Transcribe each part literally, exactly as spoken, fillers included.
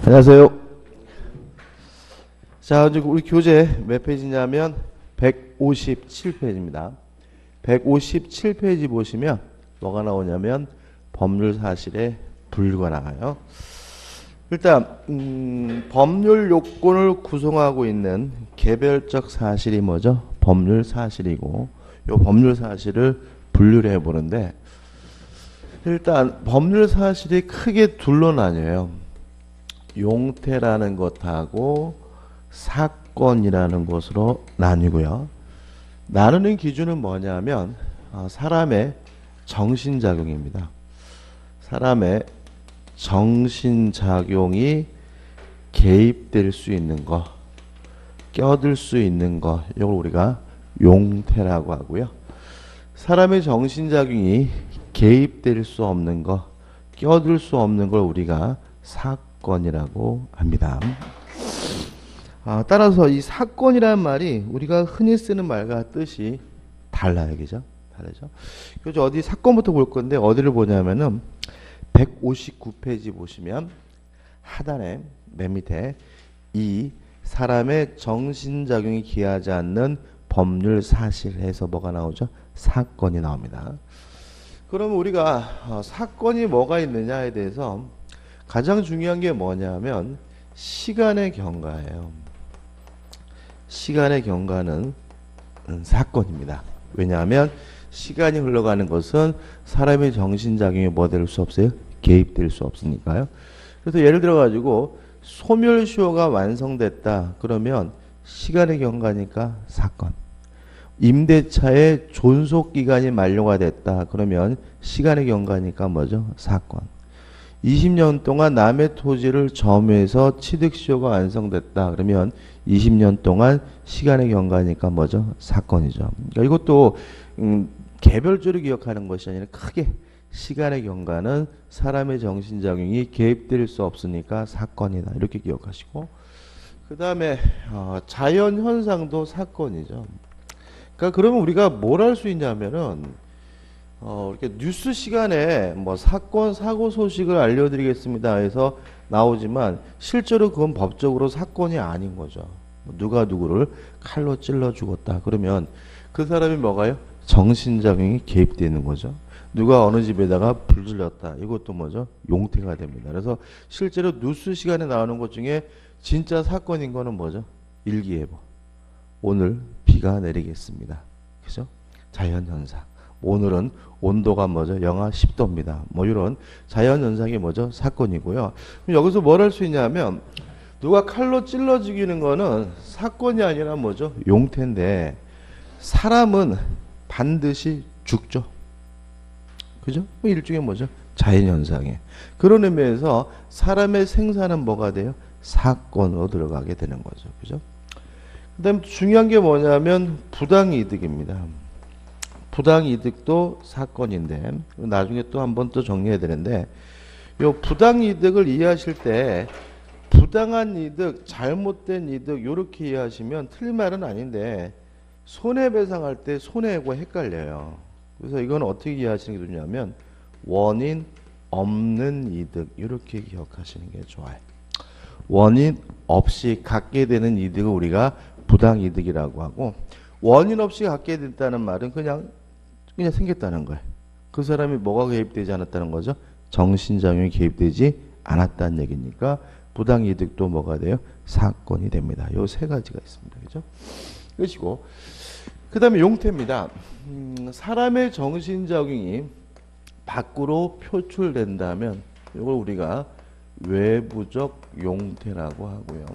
안녕하세요. 자, 이제 우리 교재 몇 페이지냐면 백오십칠 페이지입니다. 백오십칠 페이지 보시면 뭐가 나오냐면 법률 사실의 분류가 나와요. 일단 음, 법률 요건을 구성하고 있는 개별적 사실이 뭐죠? 법률 사실이고, 요 법률 사실을 분류를 해보는데, 일단 법률 사실이 크게 둘로 나뉘어요. 용태라는 것하고 사건이라는 것으로 나뉘고요. 나누는 기준은 뭐냐면 어, 사람의 정신작용입니다. 사람의 정신작용이 개입될 수 있는 거, 껴들 수 있는 거, 이걸 우리가 용태라고 하고요. 사람의 정신작용이 개입될 수 없는 거, 껴들 수 없는 걸 우리가 사건이라고 합니다. 아, 따라서 이 사건이라는 말이 우리가 흔히 쓰는 말과 뜻이 달라요. 그죠? 다르죠? 그래서 어디 사건부터 볼 건데, 어디를 보냐면은 백오십구 페이지 보시면 하단에 맨 밑에 이 사람의 정신작용이 기하지 않는 법률 사실에서 뭐가 나오죠? 사건이 나옵니다. 그러면 우리가 어, 사건이 뭐가 있느냐에 대해서 가장 중요한 게 뭐냐면 시간의 경과예요. 시간의 경과는 사건입니다. 왜냐하면 시간이 흘러가는 것은 사람의 정신작용에 뭐 될 수 없어요? 개입될 수 없으니까요. 그래서 예를 들어 가지고 소멸시효가 완성됐다. 그러면 시간의 경과니까 사건. 임대차의 존속기간이 만료가 됐다. 그러면 시간의 경과니까 뭐죠? 사건. 이십 년 동안 남의 토지를 점유해서 취득시효가 완성됐다. 그러면 이십 년 동안 시간의 경과니까 뭐죠? 사건이죠. 그러니까 이것도 음, 개별적으로 기억하는 것이 아니라 크게 시간의 경과는 사람의 정신작용이 개입될 수 없으니까 사건이다. 이렇게 기억하시고, 그 다음에 어, 자연현상도 사건이죠. 그러니까 그러면 우리가 뭘 할 수 있냐면은 어, 이렇게 뉴스 시간에 뭐 사건, 사고 소식을 알려드리겠습니다 해서 나오지만 실제로 그건 법적으로 사건이 아닌 거죠. 누가 누구를 칼로 찔러 죽었다. 그러면 그 사람이 뭐가요? 정신작용이 개입되는 거죠. 누가 어느 집에다가 불 질렀다. 이것도 뭐죠? 용태가 됩니다. 그래서 실제로 뉴스 시간에 나오는 것 중에 진짜 사건인 거는 뭐죠? 일기예보. 오늘 비가 내리겠습니다. 그죠? 자연현상. 오늘은 온도가 뭐죠? 영하 십 도입니다. 뭐 이런 자연현상이 뭐죠? 사건이고요. 그럼 여기서 뭘 할 수 있냐면 누가 칼로 찔러 죽이는 거는 사건이 아니라 뭐죠? 용태인데 사람은 반드시 죽죠. 그죠? 일종의 뭐죠? 자연현상이에요. 그런 의미에서 사람의 생사는 뭐가 돼요? 사건으로 들어가게 되는 거죠. 그죠? 그 다음 중요한 게 뭐냐면 부당이득입니다. 부당이득도 사건인데 나중에 또 한 번 또 정리해야 되는데, 요 부당이득을 이해하실 때 부당한 이득, 잘못된 이득 이렇게 이해하시면 틀린 말은 아닌데 손해배상할 때 손해하고 헷갈려요. 그래서 이건 어떻게 이해하시는 게 좋냐면 원인 없는 이득 이렇게 기억하시는 게 좋아요. 원인 없이 갖게 되는 이득을 우리가 부당이득이라고 하고, 원인 없이 갖게 됐다는 말은 그냥 그냥 생겼다는 거예요. 그 사람이 뭐가 개입되지 않았다는 거죠? 정신작용이 개입되지 않았다는 얘기니까 부당이득도 뭐가 돼요? 사건이 됩니다. 요 세 가지가 있습니다. 그죠? 그리고 그 다음에 용태입니다. 음, 사람의 정신작용이 밖으로 표출된다면 이걸 우리가 외부적 용태라고 하고요.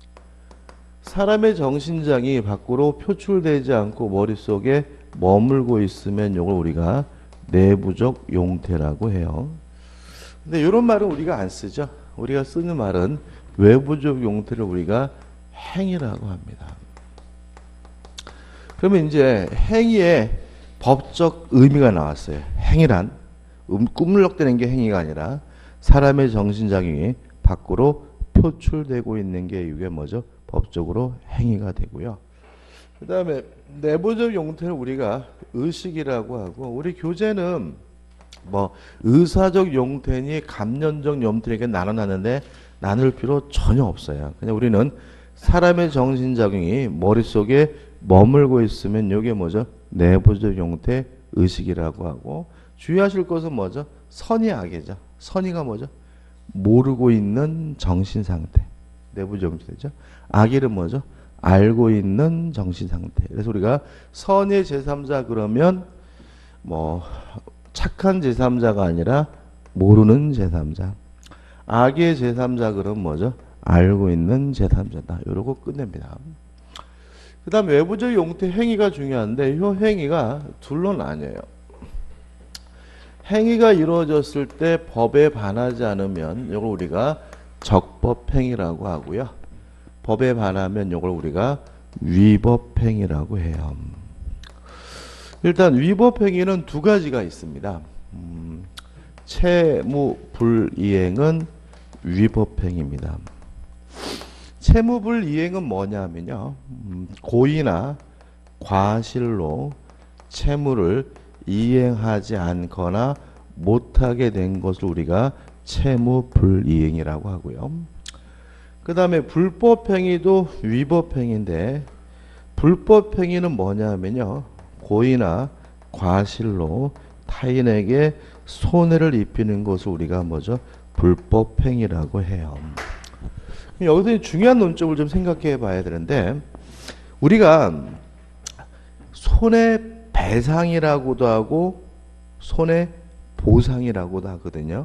사람의 정신작용이 밖으로 표출되지 않고 머릿속에 머물고 있으면 이걸 우리가 내부적 용태라고 해요. 근데 이런 말은 우리가 안 쓰죠. 우리가 쓰는 말은 외부적 용태를 우리가 행위라고 합니다. 그러면 이제 행위의 법적 의미가 나왔어요. 행위란 음, 꾸물럭대는 게 행위가 아니라 사람의 정신작용이 밖으로 표출되고 있는 게 이게 뭐죠? 법적으로 행위가 되고요. 그 다음에 내부적 용태를 우리가 의식이라고 하고, 우리 교재는 뭐 의사적 용태니 감년적 용태에게 나눠놨는데 나눌 필요 전혀 없어요. 그냥 우리는 사람의 정신작용이 머릿속에 머물고 있으면 이게 뭐죠? 내부적 형태 의식이라고 하고, 주의하실 것은 뭐죠? 선의 악이죠. 선의가 뭐죠? 모르고 있는 정신상태. 내부적 형태죠. 악의는 뭐죠? 알고 있는 정신상태. 그래서 우리가 선의 제삼자 그러면 뭐 착한 제삼자가 아니라 모르는 제삼자. 악의 제삼자 그러면 뭐죠? 알고 있는 제삼자다. 이러고 끝냅니다. 그 다음 외부적 용태 행위가 중요한데 이 행위가 둘로 나뉘어요. 행위가 이루어졌을 때 법에 반하지 않으면 이걸 우리가 적법행위라고 하고요. 법에 반하면 이걸 우리가 위법행위라고 해요. 일단 위법행위는 두 가지가 있습니다. 음, 채무불이행은 위법행위입니다. 채무불이행은 뭐냐면요. 음, 고의나 과실로 채무를 이행하지 않거나 못하게 된 것을 우리가 채무불이행이라고 하고요. 그 다음에 불법행위도 위법행위인데 불법행위는 뭐냐면요. 고의나 과실로 타인에게 손해를 입히는 것을 우리가 뭐죠? 불법행위라고 해요. 여기서 중요한 논점을 좀 생각해 봐야 되는데 우리가 손해배상이라고도 하고 손해보상이라고도 하거든요.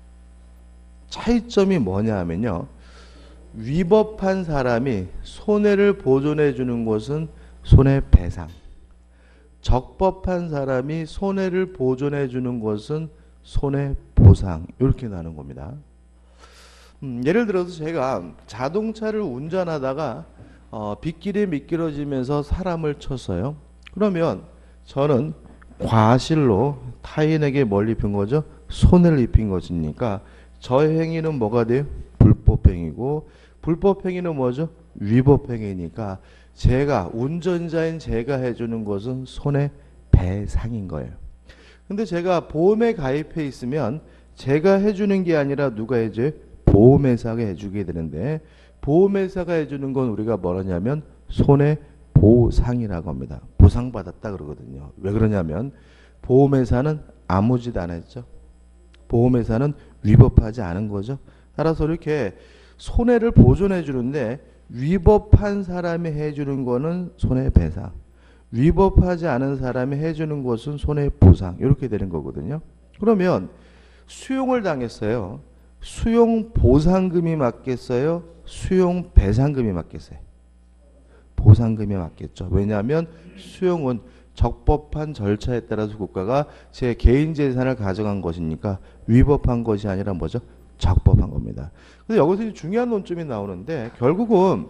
차이점이 뭐냐 하면요. 위법한 사람이 손해를 보존해 주는 것은 손해배상, 적법한 사람이 손해를 보존해 주는 것은 손해보상, 이렇게 나눈 겁니다. 음, 예를 들어서 제가 자동차를 운전하다가 어, 빗길이 미끄러지면서 사람을 쳤어요. 그러면 저는 과실로 타인에게 뭘 입힌 거죠? 손해를 입힌 것이니까 저의 행위는 뭐가 돼요? 불법행위고, 불법행위는 뭐죠? 위법행위니까 제가 운전자인 제가 해주는 것은 손해배상인 거예요. 근데 제가 보험에 가입해 있으면 제가 해주는 게 아니라 누가 해줘요? 보험회사가 해주게 되는데 보험회사가 해주는 건 우리가 뭐라냐면 손해보상이라고 합니다. 보상받았다 그러거든요. 왜 그러냐면 보험회사는 아무 짓 안 했죠. 보험회사는 위법하지 않은 거죠. 따라서 이렇게 손해를 보존해 주는데 위법한 사람이 해주는 거는 손해배상, 위법하지 않은 사람이 해주는 것은 손해보상, 이렇게 되는 거거든요. 그러면 수용을 당했어요. 수용보상금이 맞겠어요? 수용배상금이 맞겠어요? 보상금이 맞겠죠. 왜냐하면 수용은 적법한 절차에 따라서 국가가 제 개인 재산을 가져간 것이니까 위법한 것이 아니라 뭐죠? 적법한 겁니다. 그래서 여기서 중요한 논점이 나오는데 결국은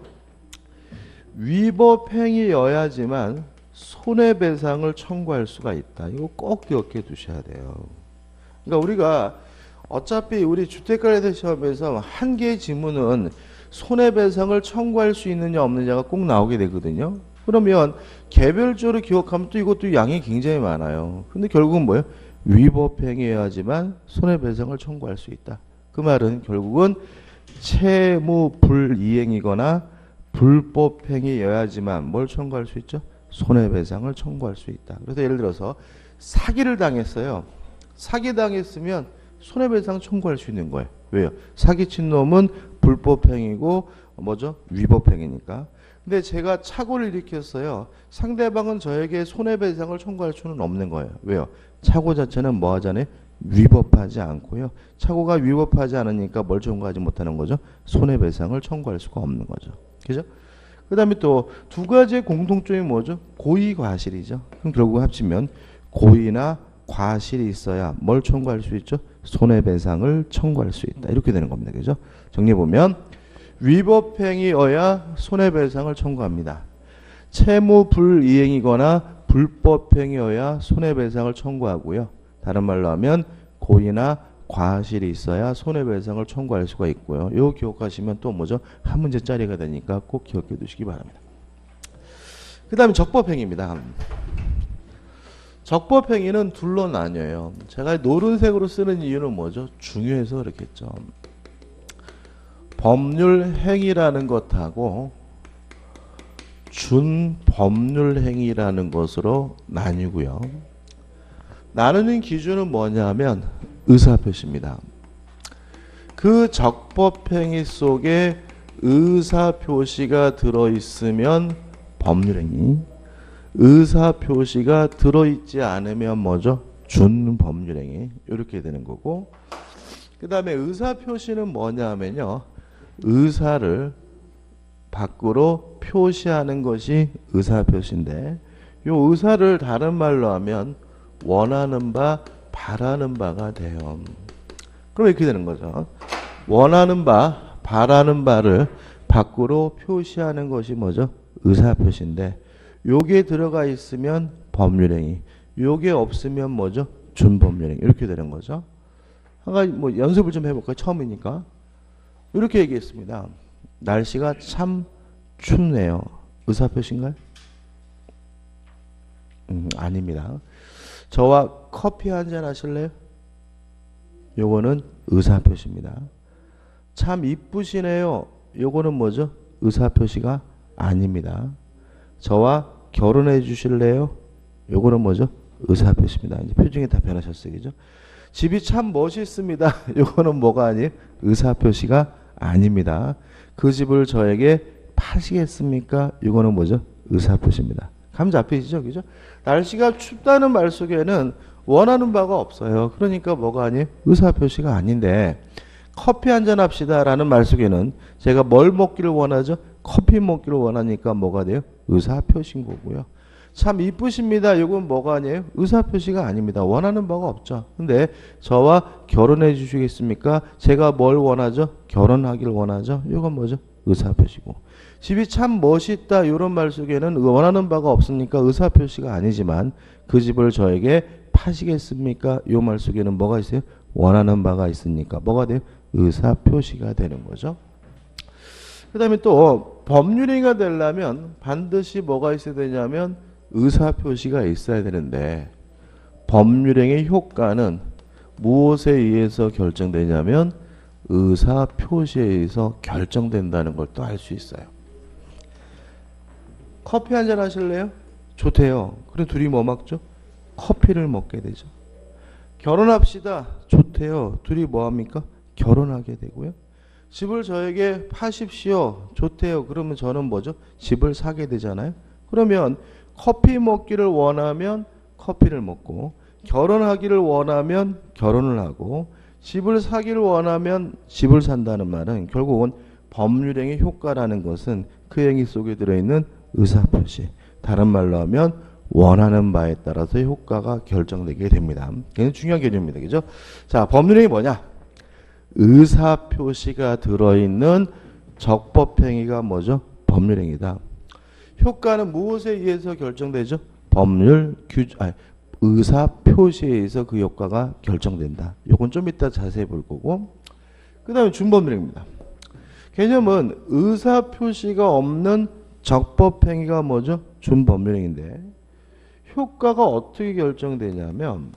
위법행위여야지만 손해배상을 청구할 수가 있다. 이거 꼭 기억해 두셔야 돼요. 그러니까 우리가 어차피 우리 주택관리대 시험에서 한 개의 지문은 손해배상을 청구할 수 있느냐 없느냐가 꼭 나오게 되거든요. 그러면 개별적으로 기억하면 또 이것도 양이 굉장히 많아요. 근데 결국은 뭐예요? 위법행위여야지만 손해배상을 청구할 수 있다. 그 말은 결국은 채무불이행이거나 불법행위여야지만 뭘 청구할 수 있죠? 손해배상을 청구할 수 있다. 그래서 예를 들어서 사기를 당했어요. 사기 당했으면 손해배상 청구할 수 있는 거예요. 왜요? 사기친 놈은 불법행위고 뭐죠? 위법행위니까. 근데 제가 착오를 일으켰어요. 상대방은 저에게 손해배상을 청구할 수는 없는 거예요. 왜요? 착오 자체는 뭐 하잖아요? 위법하지 않고요. 착오가 위법하지 않으니까 뭘 청구하지 못하는 거죠? 손해배상을 청구할 수가 없는 거죠. 그죠? 그 다음에 또 두 가지의 공통점이 뭐죠? 고의 과실이죠. 그럼 결국 합치면 고의나 과실이 있어야 뭘 청구할 수 있죠? 손해배상을 청구할 수 있다. 이렇게 되는 겁니다. 그죠? 정리해보면 위법행위여야 손해배상을 청구합니다. 채무불이행이거나 불법행위여야 손해배상을 청구하고요. 다른 말로 하면 고의나 과실이 있어야 손해배상을 청구할 수가 있고요. 이거 기억하시면 또 뭐죠? 한 문제짜리가 되니까 꼭 기억해 두시기 바랍니다. 그 다음에 적법행위입니다. 적법행위는 둘로 나뉘어요. 제가 노란색으로 쓰는 이유는 뭐죠? 중요해서 그렇겠죠. 법률 행위라는 것하고 준법률 행위라는 것으로 나뉘고요. 나누는 기준은 뭐냐면 의사표시입니다. 그 적법행위 속에 의사표시가 들어있으면 법률행위, 의사표시가 들어있지 않으면 뭐죠? 준법률행위. 이렇게 되는 거고, 그 다음에 의사표시는 뭐냐면요, 의사를 밖으로 표시하는 것이 의사표시인데, 이 의사를 다른 말로 하면 원하는 바, 바라는 바가 돼요. 그럼 이렇게 되는 거죠. 원하는 바, 바라는 바를 밖으로 표시하는 것이 뭐죠? 의사표시인데, 요게 들어가 있으면 법률행위, 요게 없으면 뭐죠? 준법률행위. 이렇게 되는 거죠. 한 가지 뭐 연습을 좀 해볼까요? 처음이니까. 이렇게 얘기했습니다. 날씨가 참 춥네요. 의사표시인가요? 음, 아닙니다. 저와 커피 한잔 하실래요? 요거는 의사표시입니다. 참 이쁘시네요. 요거는 뭐죠? 의사표시가 아닙니다. 저와 결혼해 주실래요? 요거는 뭐죠? 의사표시입니다. 이제 표정이 다 변하셨어요. 그죠? 집이 참 멋있습니다. 요거는 뭐가 아니에요? 의사표시가 아닙니다. 그 집을 저에게 파시겠습니까? 이거는 뭐죠? 의사표시입니다. 감 잡히시죠? 그죠? 날씨가 춥다는 말 속에는 원하는 바가 없어요. 그러니까 뭐가 아니에요? 의사표시가 아닌데, 커피 한잔 합시다 라는 말 속에는 제가 뭘 먹기를 원하죠? 커피 먹기를 원하니까 뭐가 돼요? 의사표시인 거고요. 참 이쁘십니다. 이건 뭐가 아니에요? 의사표시가 아닙니다. 원하는 바가 없죠. 근데 저와 결혼해 주시겠습니까? 제가 뭘 원하죠? 결혼하기를 원하죠. 이건 뭐죠? 의사표시고. 집이 참 멋있다 이런 말 속에는 원하는 바가 없으니까 의사표시가 아니지만, 그 집을 저에게 파시겠습니까? 이 말 속에는 뭐가 있어요? 원하는 바가 있으니까 뭐가 돼요? 의사표시가 되는 거죠. 그 다음에 또 법률행위가 되려면 반드시 뭐가 있어야 되냐면 의사표시가 있어야 되는데, 법률행위 효과는 무엇에 의해서 결정되냐면 의사표시에 의해서 결정된다는 걸 또 알 수 있어요. 커피 한잔 하실래요? 좋대요. 그럼 둘이 뭐 먹죠? 커피를 먹게 되죠. 결혼합시다. 좋대요. 둘이 뭐 합니까? 결혼하게 되고요. 집을 저에게 파십시오. 좋대요. 그러면 저는 뭐죠? 집을 사게 되잖아요. 그러면 커피 먹기를 원하면 커피를 먹고, 결혼하기를 원하면 결혼을 하고, 집을 사기를 원하면 집을 산다는 말은 결국은 법률행위 효과라는 것은 그 행위 속에 들어있는 의사표시, 다른 말로 하면 원하는 바에 따라서 효과가 결정되게 됩니다. 굉장히 중요한 개념입니다. 그죠? 자, 법률행위 뭐냐? 의사표시가 들어있는 적법행위가 뭐죠? 법률행위다. 효과는 무엇에 의해서 결정되죠? 법률 규, 아니, 의사표시에 의해서 그 효과가 결정된다. 이건 좀 이따 자세히 볼 거고, 그 다음에 준법률행위입니다. 개념은 의사표시가 없는 적법행위가 뭐죠? 준법률행위인데, 효과가 어떻게 결정되냐면,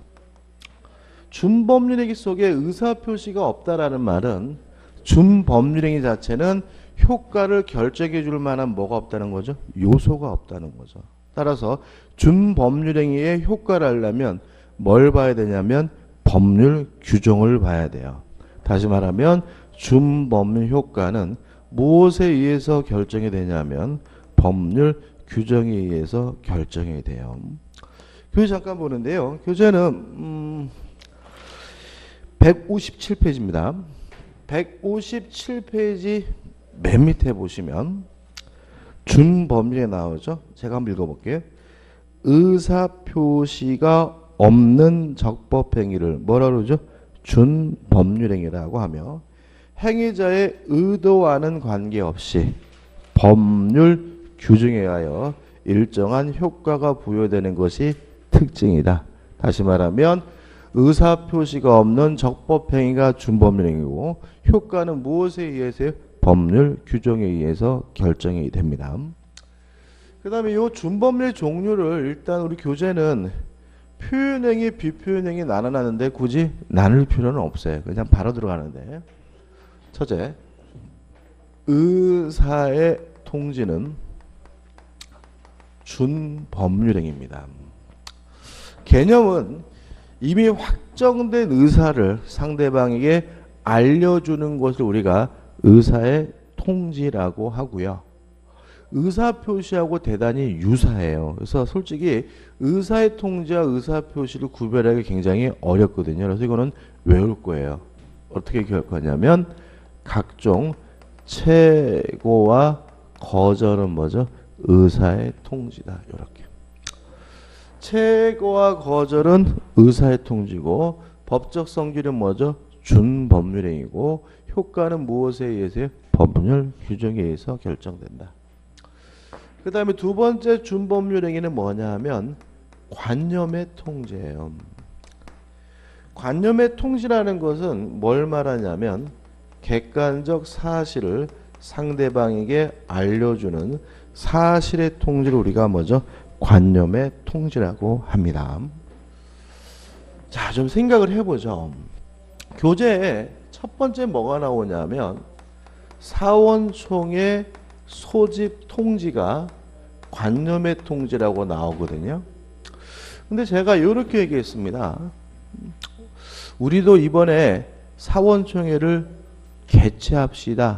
준법률행위 속에 의사표시가 없다라는 말은 준법률행위 자체는 효과를 결정해 줄 만한 뭐가 없다는 거죠? 요소가 없다는 거죠. 따라서 준법률행위의 효과를 하려면 뭘 봐야 되냐면 법률 규정을 봐야 돼요. 다시 말하면 준법률 효과는 무엇에 의해서 결정이 되냐면 법률 규정에 의해서 결정이 돼요. 교재 잠깐 보는데요. 교재는 음 백오십칠 페이지입니다. 백오십칠 페이지 맨 밑에 보시면 준법률에 나오죠. 제가 한번 읽어볼게요. 의사표시가 없는 적법행위를 뭐라 그러죠? 준법률행위라고 하며, 행위자의 의도와는 관계없이 법률 규정에 의하여 일정한 효과가 부여되는 것이 특징이다. 다시 말하면 의사표시가 없는 적법행위가 준법률행위고, 효과는 무엇에 의해서요? 법률 규정에 의해서 결정이 됩니다. 그 다음에 이 준법률 종류를 일단 우리 교재는 표현행위, 비표현행위 나눠놨는데 굳이 나눌 필요는 없어요. 그냥 바로 들어가는데, 첫째, 의사의 통지는 준법률행위입니다. 개념은 이미 확정된 의사를 상대방에게 알려주는 것을 우리가 의사의 통지라고 하고요. 의사표시하고 대단히 유사해요. 그래서 솔직히 의사의 통지와 의사표시를 구별하기 굉장히 어렵거든요. 그래서 이거는 외울 거예요. 어떻게 기억하냐면 각종 최고와 거절은 뭐죠? 의사의 통지다. 이렇게. 최고와 거절은 의사의 통지고 법적 성질은 뭐죠? 준법률행위고 효과는 무엇에 의해서요? 법률 규정에 의해서 결정된다. 그 다음에 두 번째 준법률행위는 뭐냐 하면 관념의 통지예요. 관념의 통지라는 것은 뭘 말하냐면 객관적 사실을 상대방에게 알려주는 사실의 통지를 우리가 뭐죠? 관념의 통지라고 합니다. 자, 좀 생각을 해보죠. 교재에 첫 번째 뭐가 나오냐면 사원총의 소집 통지가 관념의 통지라고 나오거든요. 근데 제가 이렇게 얘기했습니다. 우리도 이번에 사원총회를 개최합시다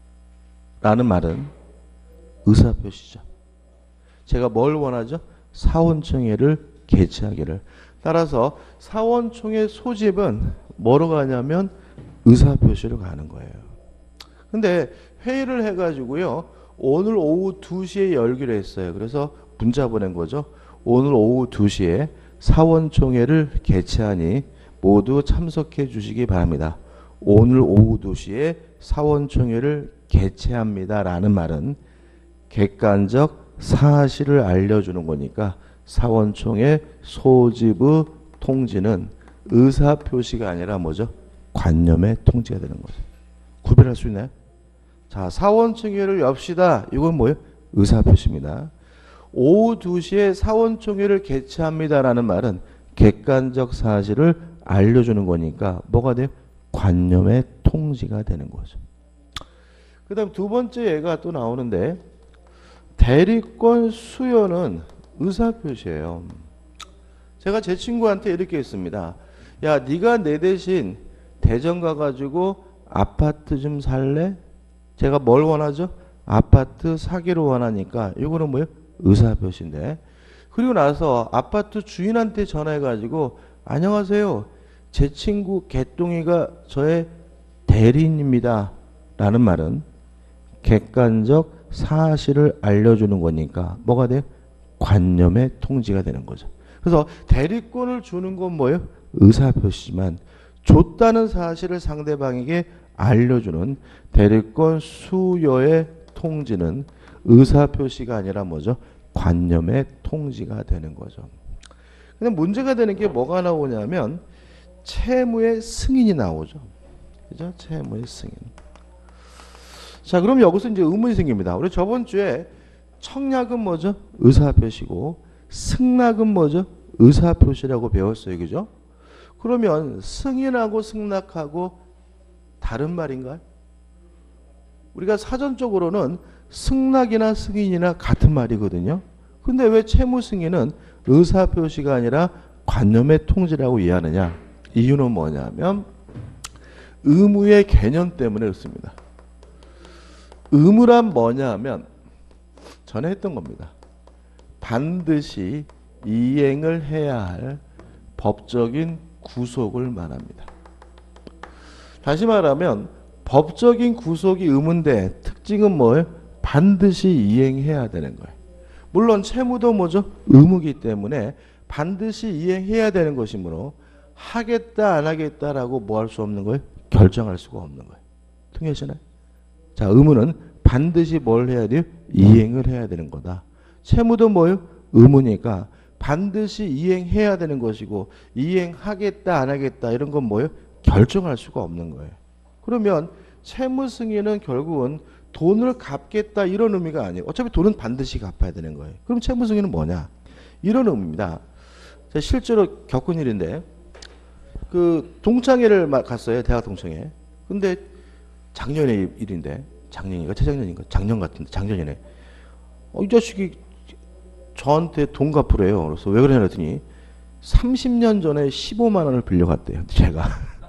라는 말은 의사표시죠. 제가 뭘 원하죠? 사원총회를 개최하기를. 따라서 사원총회 소집은 뭐로 가냐면 의사표시로 가는 거예요. 근데 회의를 해가지고요. 오늘 오후 두 시에 열기로 했어요. 그래서 문자 보낸 거죠. 오늘 오후 두 시에 사원총회를 개최하니 모두 참석해 주시기 바랍니다. 오늘 오후 두 시에 사원총회를 개최합니다. 라는 말은 객관적 사실을 알려주는 거니까 사원총회 소집의 통지는 의사표시가 아니라 뭐죠? 관념의 통지가 되는 거죠. 구별할 수 있나요? 자, 사원총회를 엽시다. 이건 뭐예요? 의사표시입니다. 오후 두 시에 사원총회를 개최합니다라는 말은 객관적 사실을 알려주는 거니까 뭐가 돼요? 관념의 통지가 되는 거죠. 그 다음 두 번째 예가 또 나오는데 대리권 수여는 의사표시예요. 제가 제 친구한테 이렇게 했습니다. 야, 네가 내 대신 대전 가가지고 아파트 좀 살래? 제가 뭘 원하죠? 아파트 사기를 원하니까 이거는 뭐예요? 의사표시인데. 그리고 나서 아파트 주인한테 전화해가지고 안녕하세요. 제 친구 개똥이가 저의 대리인입니다. 라는 말은 객관적 사실을 알려주는 거니까 뭐가 돼요? 관념의 통지가 되는 거죠. 그래서 대리권을 주는 건 뭐예요? 의사표시지만 줬다는 사실을 상대방에게 알려주는 대리권 수여의 통지는 의사표시가 아니라 뭐죠? 관념의 통지가 되는 거죠. 근데 문제가 되는 게 뭐가 나오냐면 채무의 승인이 나오죠. 그죠? 채무의 승인. 자, 그럼 여기서 이제 의문이 생깁니다. 우리 저번 주에 청약은 뭐죠? 의사표시고 승낙은 뭐죠? 의사표시라고 배웠어요. 그죠? 그러면 승인하고 승낙하고 다른 말인가요? 우리가 사전적으로는 승낙이나 승인이나 같은 말이거든요. 근데 왜 채무 승인은 의사표시가 아니라 관념의 통지라고 이해하느냐? 이유는 뭐냐면 의무의 개념 때문에 그렇습니다. 의무란 뭐냐면 전에 했던 겁니다. 반드시 이행을 해야 할 법적인 구속을 말합니다. 다시 말하면 법적인 구속이 의무인데 특징은 뭐예요? 반드시 이행해야 되는 거예요. 물론 채무도 뭐죠? 의무이기 때문에 반드시 이행해야 되는 것이므로 하겠다 안 하겠다라고 뭐 할 수 없는 거예요? 결정할 수가 없는 거예요. 통하시나요? 자, 의무는 반드시 뭘 해야 돼요? 이행을 해야 되는 거다. 채무도 뭐예요? 의무니까 반드시 이행해야 되는 것이고 이행하겠다 안 하겠다 이런 건 뭐예요? 결정할 수가 없는 거예요. 그러면 채무 승인은 결국은 돈을 갚겠다 이런 의미가 아니에요. 어차피 돈은 반드시 갚아야 되는 거예요. 그럼 채무 승인은 뭐냐? 이런 의미입니다. 제가 실제로 겪은 일인데 그 동창회를 갔어요. 대학 동창회. 근데 작년의 일인데 작년인가 재작년인가 작년 같은데 작년이네. 어, 이 자식이 저한테 돈 갚으래요. 그래서 왜 그러냐 했더니 삼십 년 전에 십오만 원을 빌려갔대요. 제가.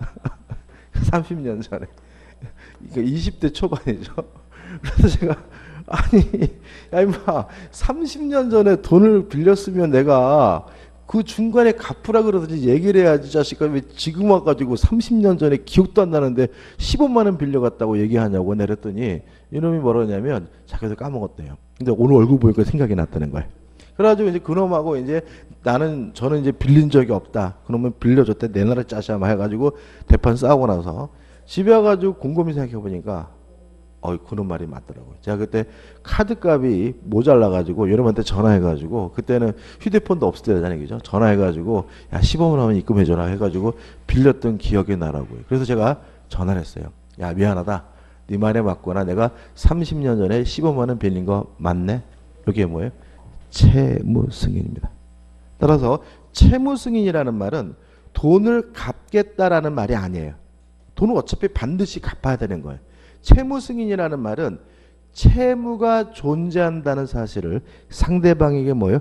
삼십 년 전에. 그러니까 이십 대 초반이죠. 그래서 제가 아니 야 임마 삼십 년 전에 돈을 빌렸으면 내가 그 중간에 갚으라 그러든지 얘기를 해야지 자식아 왜 지금 와가지고 삼십 년 전에 기억도 안 나는데 십오만 원 빌려갔다고 얘기하냐고 내렸더니 이놈이 뭐라냐면 자기도 까먹었대요. 근데 오늘 얼굴 보니까 생각이 났다는 거예요. 그래가지고 이제 그놈하고 이제 나는 저는 이제 빌린 적이 없다. 그놈은 빌려줬대 내놔라 짜샤 막 해가지고 대판 싸우고 나서 집에 와가지고 곰곰이 생각해 보니까 어 그놈 말이 맞더라고요. 제가 그때 카드값이 모자라가지고 여러분한테 전화해가지고 그때는 휴대폰도 없을 때잖아요, 그죠? 전화해가지고 야 십오만 원 입금해줘라 해가지고 빌렸던 기억이 나라고요. 그래서 제가 전화를 했어요. 야 미안하다. 네 말에 맞거나 내가 삼십 년 전에 십오만 원 빌린 거 맞네? 이게 뭐예요? 채무 승인입니다. 따라서 채무 승인이라는 말은 돈을 갚겠다라는 말이 아니에요. 돈은 어차피 반드시 갚아야 되는 거예요. 채무 승인이라는 말은 채무가 존재한다는 사실을 상대방에게 뭐예요?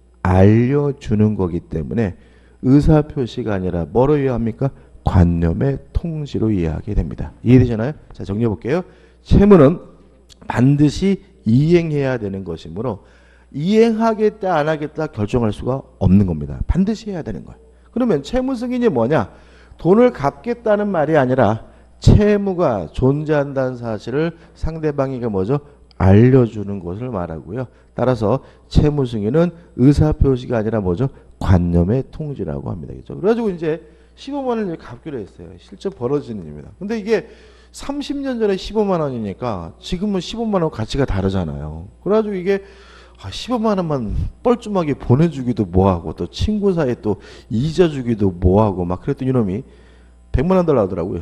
알려주는 거기 때문에 의사표시가 아니라 뭐로 이해합니까? 관념의 통지로 이해하게 됩니다. 이해되시나요? 자, 정리해 볼게요. 채무는 반드시 이행해야 되는 것이므로 이행하겠다 안 하겠다 결정할 수가 없는 겁니다. 반드시 해야 되는 거예요. 그러면 채무 승인이 뭐냐? 돈을 갚겠다는 말이 아니라 채무가 존재한다는 사실을 상대방에게 뭐죠? 알려주는 것을 말하고요. 따라서 채무 승인은 의사표시가 아니라 뭐죠? 관념의 통지라고 합니다. 그렇죠? 그래가지고 이제 십오만 원을 갚기로 했어요. 실제 벌어지는 일입니다. 근데 이게 삼십 년 전에 십오만 원이니까 지금은 십오만 원 가치가 다르잖아요. 그래가지고 이게 아, 십오만 원만 뻘쭘하게 보내주기도 뭐하고 또 친구 사이에 또 이자 주기도 뭐하고 막 그랬더니 이놈이 백만 원 달라 하더라고요.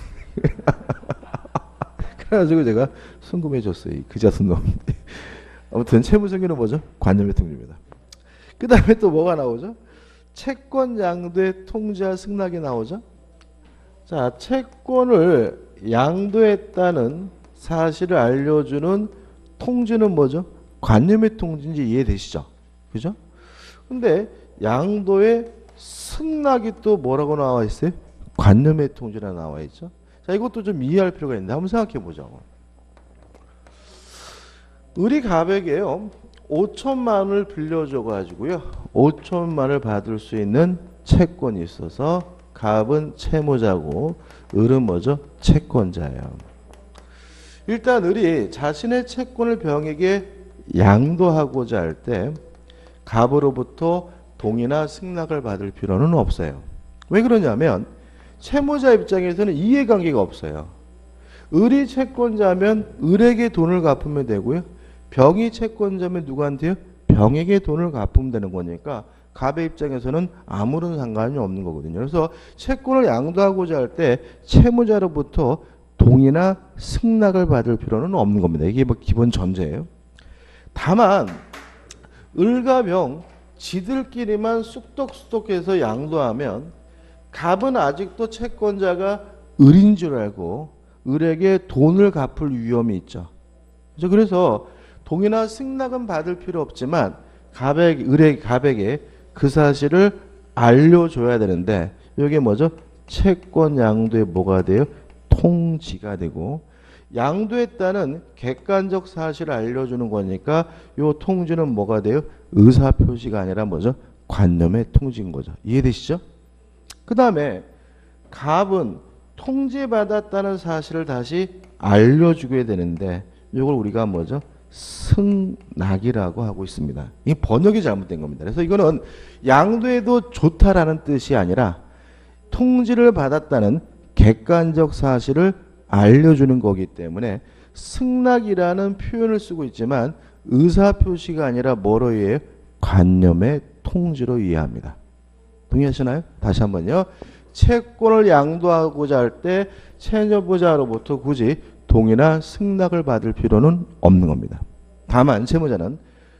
그래가지고 제가 송금해 줬어요. 이 그자순 놈. 아무튼 채무승인은 뭐죠? 관념의 통지입니다. 그 다음에 또 뭐가 나오죠? 채권 양도의 통지와 승낙이 나오죠. 자, 채권을 양도했다는 사실을 알려주는 통지는 뭐죠? 관념의 통지인지 이해되시죠? 그죠? 근데 양도의 승낙이 또 뭐라고 나와 있어요? 관념의 통지라 나와 있죠. 자, 이것도 좀 이해할 필요가 있는데 한번 생각해 보자고. 우리 갑에게요 오천만 원을 빌려줘 가지고요 오천만 원을 받을 수 있는 채권이 있어서 갑은 채무자고 을은 뭐죠? 채권자예요. 일단 을이 자신의 채권을 병에게 양도하고자 할 때 갑으로부터 동의나 승낙을 받을 필요는 없어요. 왜 그러냐면 채무자 입장에서는 이해관계가 없어요. 을이 채권자면 을에게 돈을 갚으면 되고요. 병이 채권자면 누구한테요? 병에게 돈을 갚으면 되는 거니까 갑의 입장에서는 아무런 상관이 없는 거거든요. 그래서 채권을 양도하고자 할 때 채무자로부터 동의나 승낙을 받을 필요는 없는 겁니다. 이게 뭐 기본 전제예요. 다만 을과 병 지들끼리만 쑥덕쑥덕해서 양도하면 갑은 아직도 채권자가 을인 줄 알고 을에게 돈을 갚을 위험이 있죠. 그래서 동의나 승낙은 받을 필요 없지만 갑에게, 을에게, 갑에게 그 사실을 알려줘야 되는데 이게 뭐죠? 채권 양도에 뭐가 돼요? 통지가 되고 양도했다는 객관적 사실을 알려주는 거니까 이 통지는 뭐가 돼요? 의사표시가 아니라 뭐죠? 관념의 통지인 거죠. 이해되시죠? 그 다음에 갑은 통지받았다는 사실을 다시 알려주게 되는데 이걸 우리가 뭐죠? 승낙이라고 하고 있습니다. 이 번역이 잘못된 겁니다. 그래서 이거는 양도해도 좋다라는 뜻이 아니라 통지를 받았다는 객관적 사실을 알려주는 거기 때문에 승낙이라는 표현을 쓰고 있지만 의사표시가 아니라 뭐로 이해해요? 관념의 통지로 이해합니다. 동의하시나요? 다시 한번요. 채권을 양도하고자 할 때 채무자로부터 굳이 동의나 승낙을 받을 필요는 없는 겁니다. 다만 채무자는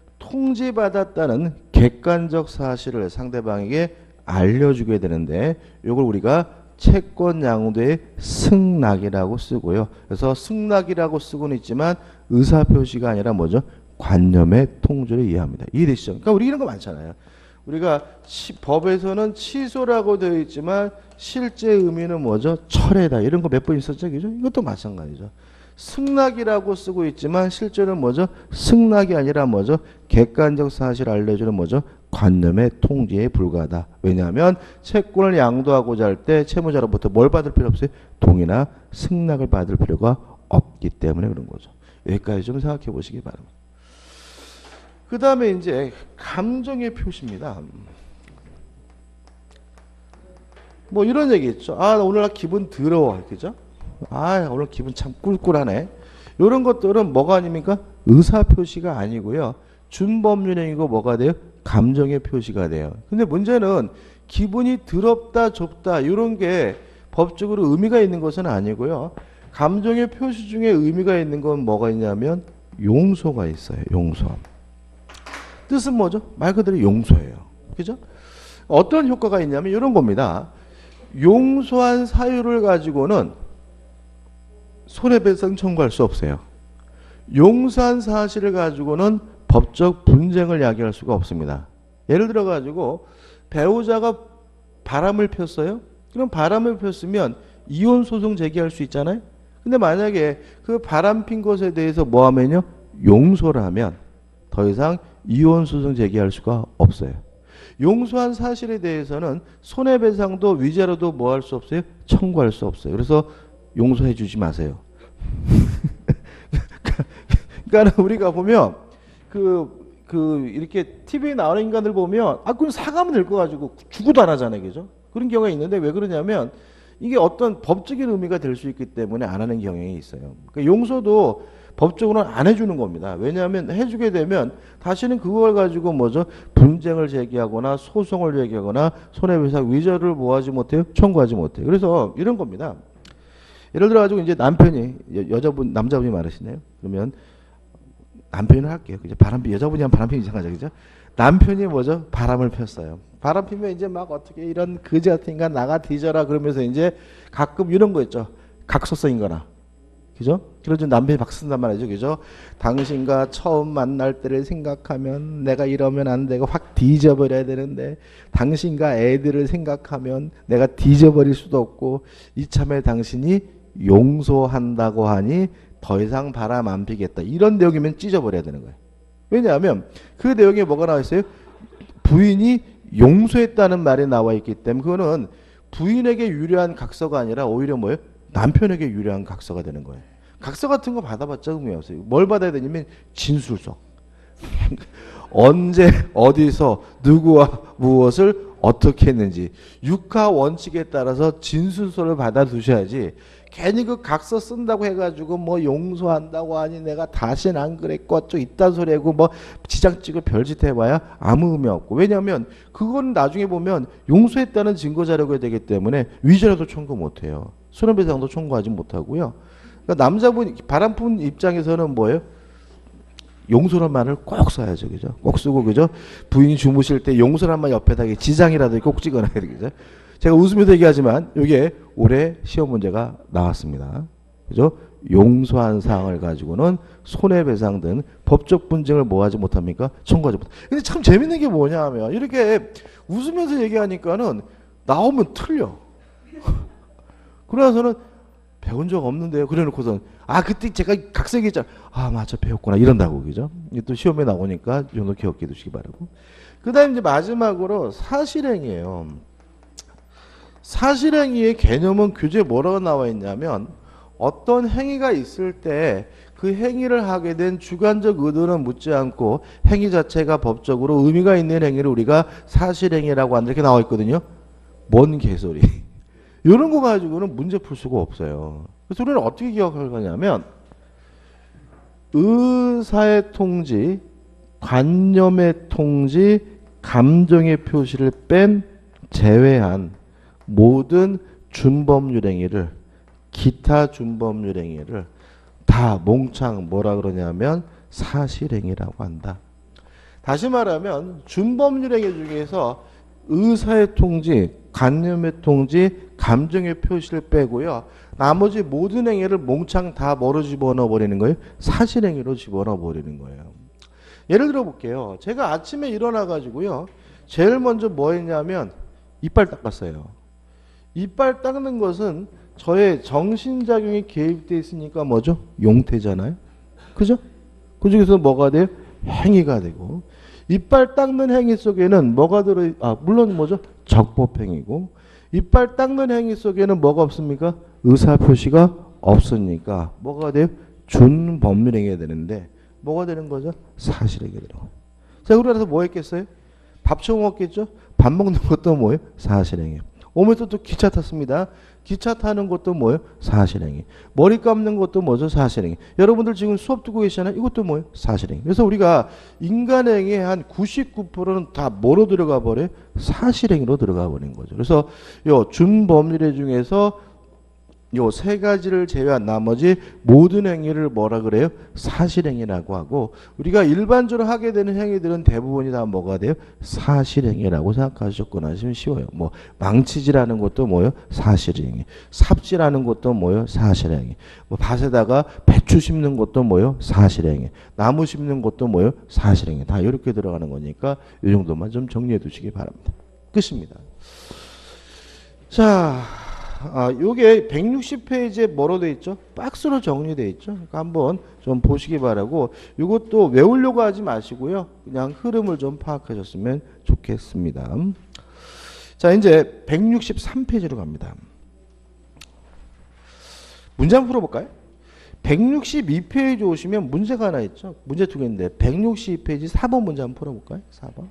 통지받았다는 객관적 사실을 상대방에게 알려주게 되는데 이걸 우리가 채권 양도의 승낙이라고 쓰고요. 그래서 승낙이라고 쓰고는 있지만 의사표시가 아니라 뭐죠? 관념의 통지를 이해합니다. 이해되시죠? 그러니까 우리 이런 거 많잖아요. 우리가 치, 법에서는 취소라고 되어 있지만 실제 의미는 뭐죠? 철회다. 이런 거 몇 번 있었죠? 그죠? 이것도 마찬가지죠. 승낙이라고 쓰고 있지만 실제는 뭐죠? 승낙이 아니라 뭐죠? 객관적 사실을 알려주는 뭐죠? 관념의 통지에 불과하다. 왜냐하면 채권을 양도하고자 할 때 채무자로부터 뭘 받을 필요 없어요? 동의나 승낙을 받을 필요가 없기 때문에 그런 거죠. 여기까지 좀 생각해 보시기 바랍니다. 그 다음에 이제 감정의 표시입니다. 뭐 이런 얘기 있죠. 아, 오늘 나 기분 더러워. 그죠? 아, 오늘 기분 참 꿀꿀하네. 이런 것들은 뭐가 아닙니까? 의사표시가 아니고요. 준법률행위고 뭐가 돼요? 감정의 표시가 돼요. 근데 문제는 기분이 더럽다, 좁다 이런 게 법적으로 의미가 있는 것은 아니고요. 감정의 표시 중에 의미가 있는 건 뭐가 있냐면 용서가 있어요. 용서. 뜻은 뭐죠? 말 그대로 용서예요. 그죠? 어떤 효과가 있냐면 이런 겁니다. 용서한 사유를 가지고는 손해배상 청구할 수 없어요. 용서한 사실을 가지고는 법적 분쟁을 야기할 수가 없습니다. 예를 들어 가지고 배우자가 바람을 폈어요. 그럼 바람을 폈으면 이혼 소송 제기할 수 있잖아요. 근데 만약에 그 바람 핀 것에 대해서 뭐 하면요? 용서를 하면 더 이상 이혼 소송 제기할 수가 없어요. 용서한 사실에 대해서는 손해배상도 위자료도 뭐 할 수 없어요? 청구할 수 없어요. 그래서 용서해 주지 마세요. 그러니까 우리가 보면 그, 그 이렇게 티비에 나오는 인간들 보면 아 그럼 사과하면 될 거 가지고 죽어도 안 하잖아요. 그죠? 그런 경우가 있는데 왜 그러냐면 이게 어떤 법적인 의미가 될 수 있기 때문에 안 하는 경향이 있어요. 그러니까 용서도 법적으로는 안 해주는 겁니다. 왜냐하면 해주게 되면 다시는 그걸 가지고 뭐죠? 분쟁을 제기하거나 소송을 제기하거나 손해배상 위자료를 뭐하지 못해요? 청구하지 못해요. 그래서 이런 겁니다. 예를 들어 가지고 이제 남편이 여, 여자분 남자분이 많으시네요. 그러면 남편을 할게요. 그죠? 바람 여자분이 한 바람 피면 이상하죠, 그죠? 남편이 뭐죠? 바람을 폈어요. 바람 피면 이제 막 어떻게 이런 거지 같은 인간 나가 뒤져라 그러면서 이제 가끔 이런 거 있죠. 각서성인거나. 그죠? 그러죠. 남편이 박 쓴단 말이죠. 그죠? 당신과 처음 만날 때를 생각하면 내가 이러면 안 되고 확 뒤져버려야 되는데 당신과 애들을 생각하면 내가 뒤져버릴 수도 없고 이참에 당신이 용서한다고 하니 더 이상 바람 안 피겠다. 이런 내용이면 찢어버려야 되는 거예요. 왜냐하면 그 내용에 뭐가 나와 있어요? 부인이 용서했다는 말이 나와 있기 때문에 그거는 부인에게 유리한 각서가 아니라 오히려 뭐예요? 남편에게 유리한 각서가 되는 거예요. 각서 같은 거 받아봤자 의미 없어요. 뭘 받아야 되냐면 진술서. 언제 어디서 누구와 무엇을 어떻게 했는지 육하 원칙에 따라서 진술서를 받아두셔야지 괜히 그 각서 쓴다고 해가지고 뭐 용서한다고 하니 내가 다시는 안 그랬고 어쩌 이딴 소리 하고 뭐 지장찍을 별짓 해봐야 아무 의미 없고 왜냐하면 그건 나중에 보면 용서했다는 증거 자료가 되기 때문에 위자료도 청구 못해요. 손해배상도 청구하지 못하고요. 그러니까 남자분 바람분 입장에서는 뭐예요? 용서란 말을 꼭 써야죠, 그죠? 꼭 쓰고 그죠? 부인이 주무실 때 용서란 말 옆에다 지장이라도 꼭 찍어놔야 되죠. 제가 웃으면서 얘기하지만 이게 올해 시험 문제가 나왔습니다. 그죠? 용서한 사항을 가지고는 손해배상 등 법적 분쟁을 뭐 하지 못합니까? 청구하지 못합니다. 근데 참 재밌는 게 뭐냐 하면 이렇게 웃으면서 얘기하니까는 나오면 틀려. 그래서는 배운 적 없는데요. 그래 놓고선 아 그때 제가 각서 얘기했잖아. 아 맞아 배웠구나 이런다고 그죠? 또 시험에 나오니까 이 정도 기억해 두시기 바라고. 그 다음에 이제 마지막으로 사실행위예요. 사실행위의 개념은 교재에 뭐라고 나와 있냐면 어떤 행위가 있을 때 그 행위를 하게 된 주관적 의도는 묻지 않고 행위 자체가 법적으로 의미가 있는 행위를 우리가 사실행위라고 한다 이렇게 나와 있거든요. 뭔 개소리. 이런 거 가지고는 문제 풀 수가 없어요. 그래서 우리는 어떻게 기억할 거냐면 의사의 통지, 관념의 통지, 감정의 표시를 뺀 제외한 모든 준법률 행위를 기타 준법률 행위를 다 몽창 뭐라 그러냐면 사실행위라고 한다. 다시 말하면 준법률 행위 중에서 의사의 통지, 관념의 통지, 감정의 표시를 빼고요. 나머지 모든 행위를 몽창 다 뭐로 집어넣어 버리는 거예요? 사실행위로 집어넣어 버리는 거예요. 예를 들어 볼게요. 제가 아침에 일어나 가지고요. 제일 먼저 뭐 했냐면 이빨 닦았어요. 이빨 닦는 것은 저의 정신작용이 개입되어 있으니까 뭐죠? 용태잖아요. 그죠? 그 중에서 뭐가 돼요? 행위가 되고. 이빨 닦는 행위 속에는 뭐가 들어, 아, 물론 뭐죠? 적법행위고. 이빨 닦는 행위 속에는 뭐가 없습니까? 의사표시가 없으니까 뭐가 돼요? 준법률행위가 되는데 뭐가 되는 거죠? 사실행위가 되는 거예요. 자, 그러면서 뭐 했겠어요? 밥 처음 먹겠죠? 밥 먹는 것도 뭐예요? 사실행위. 오면서 또 기차 탔습니다. 기차 타는 것도 뭐예요? 사실행위. 머리 감는 것도 뭐죠? 사실행위. 여러분들 지금 수업 듣고 계시잖아요. 이것도 뭐예요? 사실행위. 그래서 우리가 인간행위의 한 구십구 퍼센트는 다 뭐로 들어가 버려요? 사실행위로 들어가 버린 거죠. 그래서 요 준법률의 중에서 요 세 가지를 제외한 나머지 모든 행위를 뭐라 그래요? 사실행위라고 하고, 우리가 일반적으로 하게 되는 행위들은 대부분이 다 뭐가 돼요? 사실행위라고 생각하셨거나 하시면 쉬워요. 뭐 망치질하는 것도 뭐예요? 사실행위. 삽질하는 것도 뭐예요? 사실행위. 뭐 밭에다가 배추 심는 것도 뭐예요? 사실행위. 나무 심는 것도 뭐예요? 사실행위. 다 이렇게 들어가는 거니까 이 정도만 좀 정리해 두시기 바랍니다. 끝입니다. 자, 아, 요게 백육십 페이지에 뭐로 돼 있죠? 박스로 정리되어 있죠. 그러니까 한번 좀 보시기 바라고, 이것도 외우려고 하지 마시고요. 그냥 흐름을 좀 파악하셨으면 좋겠습니다. 자, 이제 백육십삼 페이지로 갑니다. 문제 한번 풀어볼까요? 백육십이 페이지 오시면 문제가 하나 있죠. 문제 두 개인데 백육십이 페이지 사 번 문제 한번 풀어볼까요? 사 번.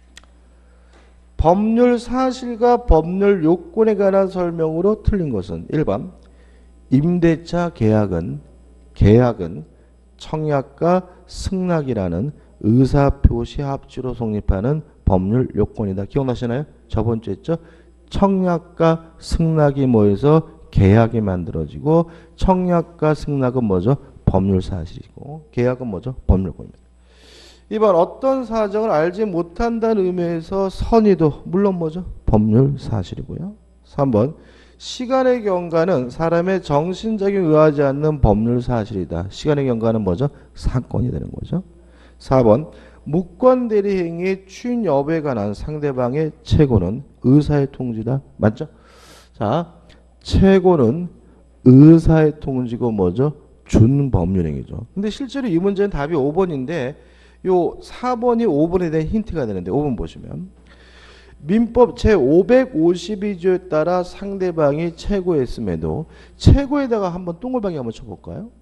법률 사실과 법률 요건에 관한 설명으로 틀린 것은 일 번 임대차 계약은 계약은 청약과 승낙이라는 의사표시 합치로 성립하는 법률 요건이다. 기억나시나요? 저번 주에 했죠? 청약과 승낙이 모여서 계약이 만들어지고, 청약과 승낙은 뭐죠? 법률 사실이고, 계약은 뭐죠? 법률 요건입니다. 이 번 어떤 사정을 알지 못한다는 의미에서 선의도 물론 뭐죠? 법률 사실이고요. 삼 번 시간의 경과는 사람의 정신작용에 의하지 않는 법률 사실이다. 시간의 경과는 뭐죠? 사건이 되는 거죠. 사 번 무권 대리 행위의 추인 여부에 관한 상대방의 최고는 의사의 통지다. 맞죠? 자, 최고는 의사의 통지고 뭐죠? 준법률 행위죠. 근데 실제로 이 문제는 답이 오 번인데 요 사 번이 오 번에 대한 힌트가 되는데 오 번 보시면 민법 제오백오십이 조에 따라 상대방이 최고했음에도 최고에다가 한번 동글방에 한번 쳐볼까요?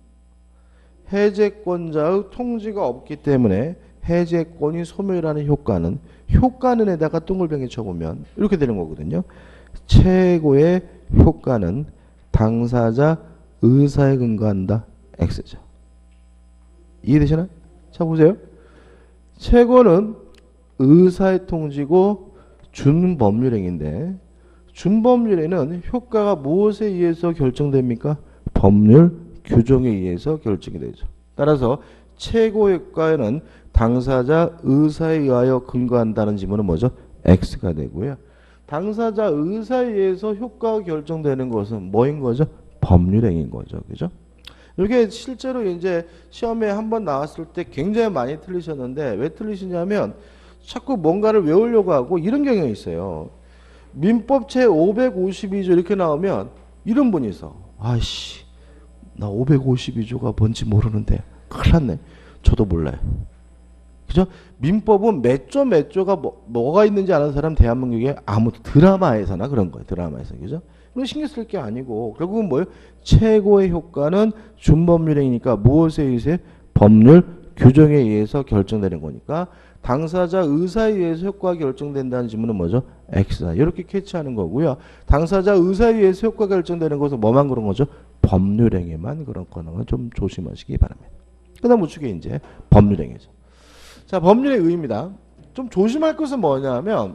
해제권자의 통지가 없기 때문에 해제권이 소멸하는 효과는 효과는에다가 동글방에 쳐보면 이렇게 되는 거거든요. 최고의 효과는 당사자 의사에 근거한다. X죠. 이해되시나요? 자, 보세요. 최고는 의사의 통지고 준법률행위인데, 준법률에는 효과가 무엇에 의해서 결정됩니까? 법률 규정에 의해서 결정이 되죠. 따라서 최고 효과에는 당사자 의사에 의하여 근거한다는 지문은 뭐죠? X가 되고요. 당사자 의사에 의해서 효과가 결정되는 것은 뭐인 거죠? 법률행위인 거죠. 그죠? 이게 실제로 이제 시험에 한번 나왔을 때 굉장히 많이 틀리셨는데 왜 틀리시냐면 자꾸 뭔가를 외우려고 하고 이런 경향이 있어요. 민법 제오백오십이 조 이렇게 나오면 이런 분이 있어. 아이씨, 나 오백오십이 조가 뭔지 모르는데 큰일 났네. 저도 몰라요. 그죠? 민법은 몇 조 몇 조가 뭐, 뭐가 있는지 아는 사람 대한민국에 아무도 드라마에서나 그런 거예요. 드라마에서. 그죠? 이거 신경 쓸 게 아니고 결국은 뭐예요? 최고의 효과는 준법률행위니까 무엇에 의해? 법률 규정에 의해서 결정되는 거니까 당사자 의사에 의해서 효과가 결정된다는 지문은 뭐죠? X다. 이렇게 캐치하는 거고요. 당사자 의사에 의해서 효과가 결정되는 것은 뭐만 그런 거죠? 법률행위만 그런 거는 좀 조심하시기 바랍니다. 그 다음 우측에 이제 법률행위죠. 자, 법률의 의의입니다. 좀 조심할 것은 뭐냐면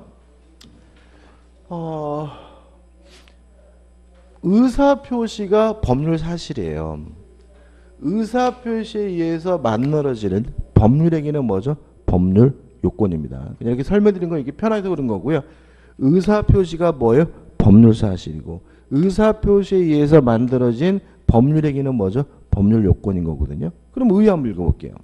어... 의사표시가 법률 사실이에요. 의사표시에 의해서 만들어지는 법률행위는 뭐죠? 법률 요건입니다. 그냥 이렇게 설명드린 건 이게 편하게 그런 거고요. 의사표시가 뭐예요? 법률 사실이고 의사표시에 의해서 만들어진 법률행위는 뭐죠? 법률 요건인 거거든요. 그럼 의의 한번 읽어볼게요.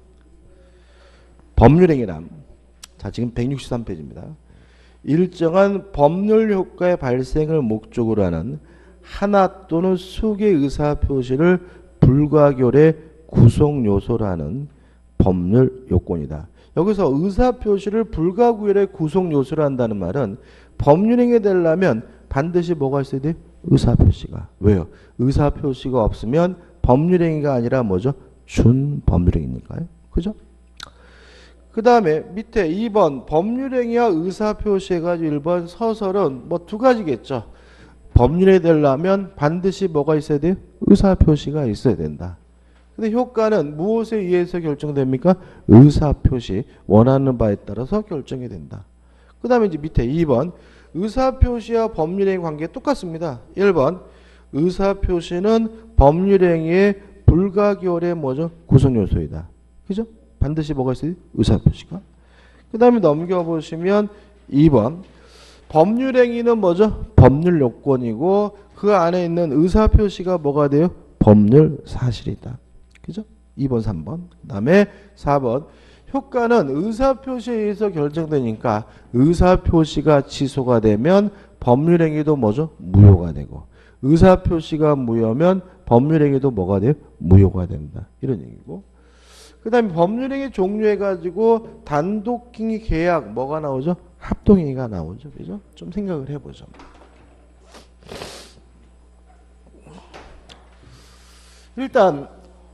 법률행위란, 자 지금 백육십삼 페이지입니다. 일정한 법률 효과의 발생을 목적으로 하는 하나 또는 수개의 의사표시를 불가결의 구성 요소로 하는 법률 요건이다. 여기서 의사표시를 불가구열의 구성 요소로 한다는 말은 법률행위 되려면 반드시 뭐가 있어야 돼? 의사표시가. 왜요? 의사표시가 없으면 법률행위가 아니라 뭐죠? 준법률행위니까요. 그죠? 그 다음에 밑에 이 번 법률행위와 의사표시 해가지고 일 번 서설은 뭐 두 가지겠죠. 법률에 되려면 반드시 뭐가 있어야 돼요? 의사표시가 있어야 된다. 근데 효과는 무엇에 의해서 결정됩니까? 의사표시, 원하는 바에 따라서 결정이 된다. 그 다음에 이제 밑에 이 번 의사표시와 법률행위 관계 똑같습니다. 일 번 의사표시는 법률행위의 불가결의 뭐죠? 구성요소이다. 그죠? 반드시 뭐가 있어요? 의사표시가. 그 다음에 넘겨보시면 이 번 법률행위는 뭐죠? 법률 요건이고 그 안에 있는 의사표시가 뭐가 돼요? 법률 사실이다. 그죠? 이 번, 삼 번. 그 다음에 사 번 효과는 의사표시에 의해서 결정되니까 의사표시가 취소가 되면 법률행위도 뭐죠? 무효가 되고 의사표시가 무효면 법률행위도 뭐가 돼요? 무효가 된다. 이런 얘기고. 그 다음에 법률행위 종류해가지고 단독행위 계약 뭐가 나오죠? 합동행위가 나오죠. 그죠? 좀 생각을 해보죠. 일단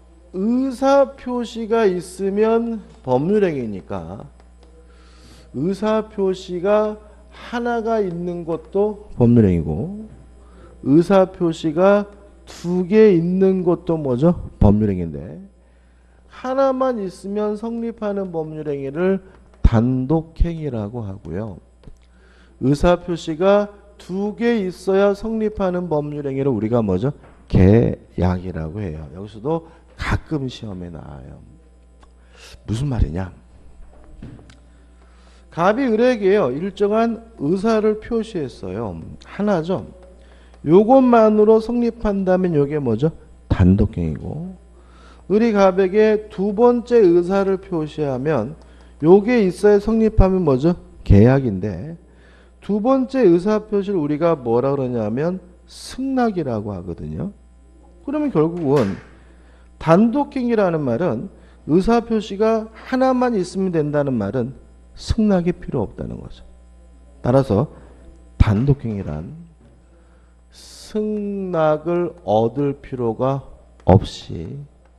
의사표시가 있으면 법률행위니까 의사표시가 하나가 있는 것도 법률행위고 의사표시가 두 개 있는 것도 뭐죠? 법률행위인데 하나만 있으면 성립하는 법률행위를 단독행위라고 하고요. 의사표시가 두 개 있어야 성립하는 법률행위를 우리가 뭐죠? 계약이라고 해요. 여기서도 가끔 시험에 나와요. 무슨 말이냐? 갑이 을에게요. 일정한 의사를 표시했어요. 하나죠. 요것만으로 성립한다면 요게 뭐죠? 단독행위고 을이 갑에게 두 번째 의사를 표시하면 요게 있어야 성립하면 뭐죠? 계약인데 두 번째 의사 표시를 우리가 뭐라 그러냐면 승낙이라고 하거든요. 그러면 결국은 단독행위라는 말은 의사 표시가 하나만 있으면 된다는 말은 승낙이 필요 없다는 거죠. 따라서 단독행위란 승낙을 얻을 필요가 없이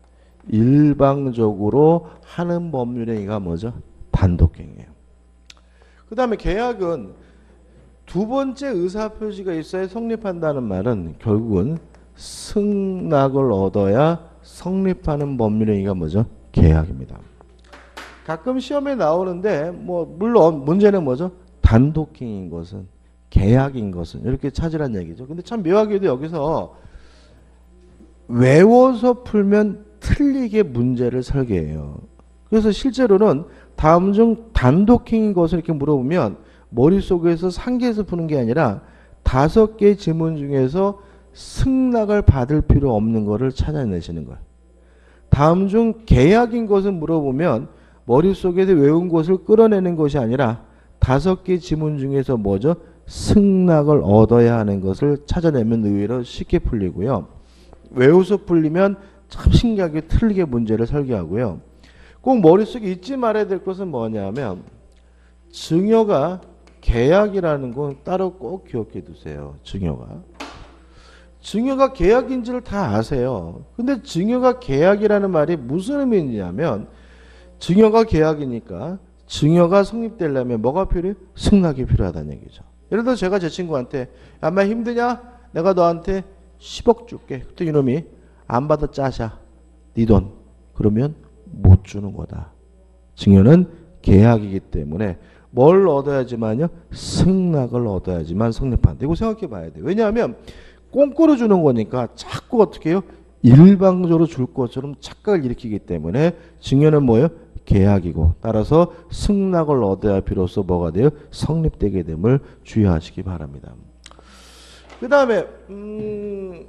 일방적으로 하는 법률행위가 뭐죠? 단독행위예요. 그 다음에 계약은 두 번째 의사표시가 있어야 성립한다는 말은 결국은 승낙을 얻어야 성립하는 법률행위가 뭐죠? 계약입니다. 가끔 시험에 나오는데 뭐 물론 문제는 뭐죠? 단독행위인 것은 계약인 것은 이렇게 찾으란 얘기죠. 근데 참 묘하게도 여기서 외워서 풀면 틀리게 문제를 설계해요. 그래서 실제로는 다음 중 단독행위인 것을 이렇게 물어보면 머릿속에서 한 개에서 푸는 게 아니라 다섯 개의 지문 중에서 승낙을 받을 필요 없는 거를 찾아내시는 거예요. 다음 중 계약인 것을 물어보면 머릿속에서 외운 것을 끌어내는 것이 아니라 다섯 개 지문 중에서 뭐죠? 승낙을 얻어야 하는 것을 찾아내면 의외로 쉽게 풀리고요. 외워서 풀리면 참 신기하게 틀리게 문제를 설계하고요. 꼭 머릿속에 잊지 말아야 될 것은 뭐냐면 증여가 계약이라는 건 따로 꼭 기억해 두세요. 증여가. 증여가 계약인지를 다 아세요. 근데 증여가 계약이라는 말이 무슨 의미냐면 증여가 계약이니까 증여가 성립되려면 뭐가 필요해요? 승낙이 필요하다는 얘기죠. 예를 들어 제가 제 친구한테 야, 마 힘드냐? 내가 너한테 십억 줄게. 그때 이놈이 안 받아 짜샤. 네 돈. 그러면 못 주는 거다. 증여는 계약이기 때문에 뭘 얻어야지만요? 승낙을 얻어야지만 성립한다. 이거 생각해 봐야 돼요. 왜냐하면 꽁꼬로 주는 거니까 자꾸 어떻게 해요? 일방적으로 줄 것처럼 착각을 일으키기 때문에 증여는 뭐예요? 계약이고 따라서 승낙을 얻어야 비로소 뭐가 돼요? 성립되게 됨을 주의하시기 바랍니다. 그 다음에 음,